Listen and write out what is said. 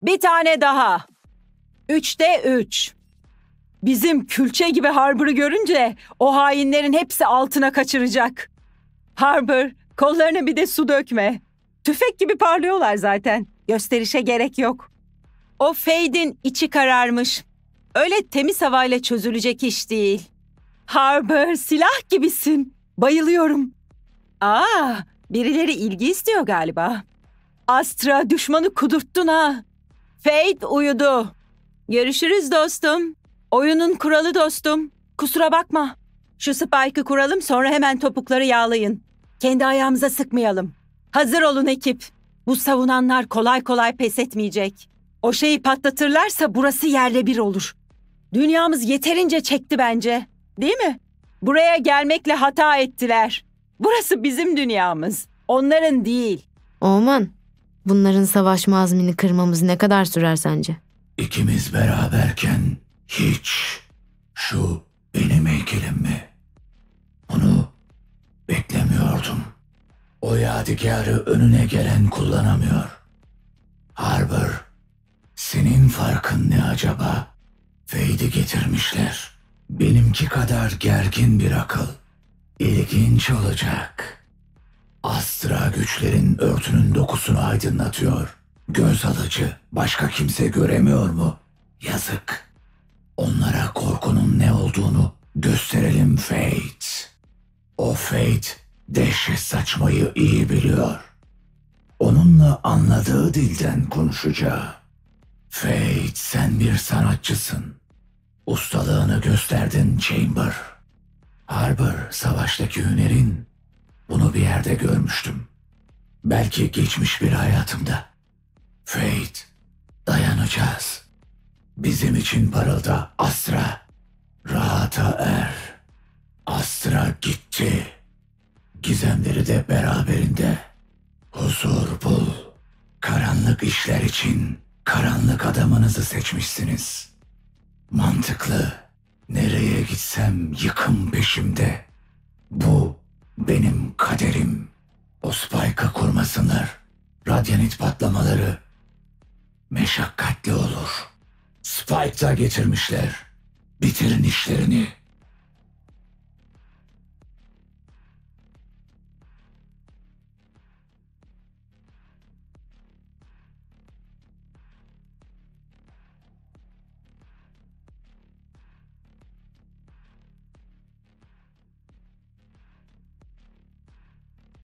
Bir tane daha. 3'te 3. Bizim külçe gibi Harbor'ı görünce o hainlerin hepsi altına kaçıracak. Harbor, kollarına bir de su dökme. Tüfek gibi parlıyorlar zaten. Gösterişe gerek yok. O Fade'in içi kararmış. Öyle temiz havayla çözülecek iş değil. Harbor, silah gibisin. Bayılıyorum. Birileri ilgi istiyor galiba. Astra, düşmanı kudurttun ha. Fade uyudu. Görüşürüz dostum. Oyunun kuralı dostum. Kusura bakma. Şu Spike'ı kuralım, sonra hemen topukları yağlayın. Kendi ayağımıza sıkmayalım. Hazır olun ekip. Bu savunanlar kolay kolay pes etmeyecek. O şeyi patlatırlarsa burası yerle bir olur. Dünyamız yeterince çekti bence. Değil mi? Buraya gelmekle hata ettiler. Burası bizim dünyamız. Onların değil. Oman, bunların savaşma azmini kırmamız ne kadar sürer sence? İkimiz beraberken hiç. Şu benim heykelim mi? Onu beklemiyordum. O yadigarı önüne gelen kullanamıyor. Harbor, senin farkın ne acaba? Fade'i getirmişler. Benimki kadar gergin bir akıl. İlginç olacak. Astra güçlerin örtünün dokusunu aydınlatıyor. Göz alıcı, başka kimse göremiyor mu? Yazık. Onlara korkunun ne olduğunu gösterelim Fade. O Fade, dehşet saçmayı iyi biliyor. Onunla anladığı dilden konuşacağı. Fade, sen bir sanatçısın. Ustalığını gösterdin Chamber. Harbor, savaştaki hünerin. Bunu bir yerde görmüştüm. Belki geçmiş bir hayatımda. Fade, dayanacağız. Bizim için parılda Astra. Rahata er. Astra gitti. Gizemleri de beraberinde. Huzur bul. Karanlık işler için karanlık adamınızı seçmişsiniz. Mantıklı. Nereye gitsem yıkım peşimde. Bu benim kaderim. O Spike'ı kurmasınlar. Radyanit patlamaları meşakkatli olur. Spike'da getirmişler. Bitirin işlerini.